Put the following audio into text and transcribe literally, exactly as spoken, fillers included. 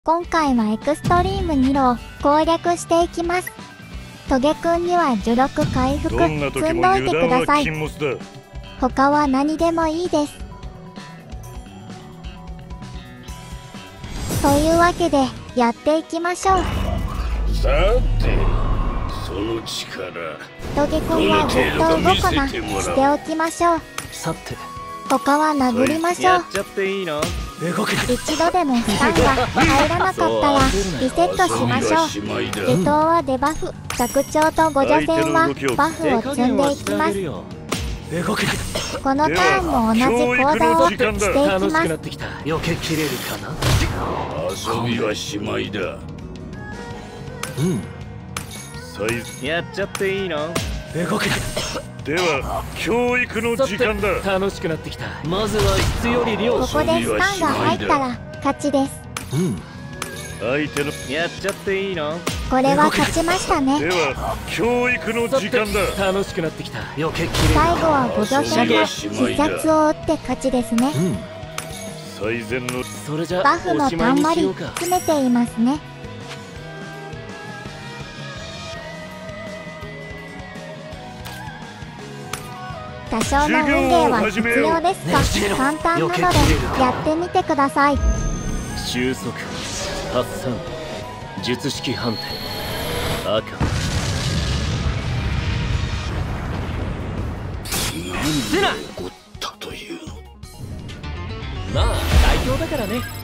今回はエクストリームに路を攻略していきます。トゲくんには呪力回復積んどいてください。他は何でもいいです。というわけでやっていきましょう。 さて、その力トゲくんはずっと動かなしておきましょう。 さて他は殴りましょう。 やっちゃっていいの？動く。 一度でもスタンが入らなかったらリセットしましょう。下等はデバフ、弱調と五邪戦はバフを積んでいきます。 動く。 このターンも同じ行動をしていき楽します。 くなってきた。避けきれるかな？ 遊びはしまいだ。 うん。 サイズやっちゃっていいの？動く。 では教育の時間だ。 楽しくなってきた。まずは質より量。 ここでスタンが入ったら勝ちです。 うん。 相手のやっちゃっていいの？ これは勝ちましたね。 では教育の時間だ。 楽しくなってきた。避けきれる。 最後は五邪戦で必殺を打って勝ちですね。 うん。 最善のそれじゃバフもおしまいにたんまりしようか。 詰めていますね。多少の運ゲーは必要ですが、簡単なのでやってみてください。 収束、発散、術式判定、赤。 何が起こったというの。 まあ代表だからね。